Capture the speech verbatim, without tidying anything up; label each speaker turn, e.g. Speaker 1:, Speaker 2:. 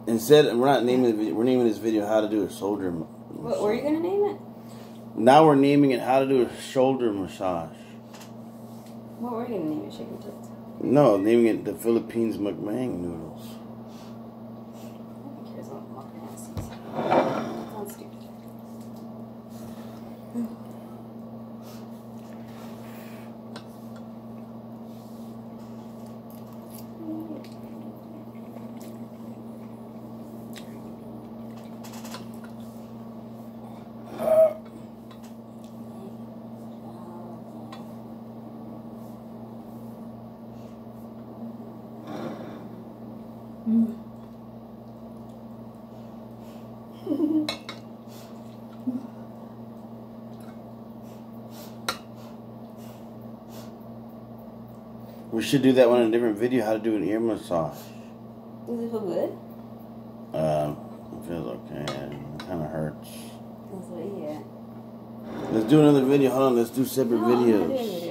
Speaker 1: Instead, we're not naming the video. We're naming this video "How to Do a Shoulder."
Speaker 2: What were you gonna name it?
Speaker 1: Now we're naming it "How to Do a Shoulder Massage."
Speaker 2: What were you gonna name it? Chicken tits?
Speaker 1: No, naming it the Philippines mukbang noodles.
Speaker 2: Nobody cares about mukbang. Sounds stupid. Mm.
Speaker 1: We should do that one in a different video. How to do an ear massage.
Speaker 2: Does it feel good?
Speaker 1: Um, it feels okay. It kind of hurts.
Speaker 2: That's what, yeah.
Speaker 1: Let's do another video. Hold on. Let's do separate
Speaker 2: No, I'm not
Speaker 1: videos.
Speaker 2: doing it.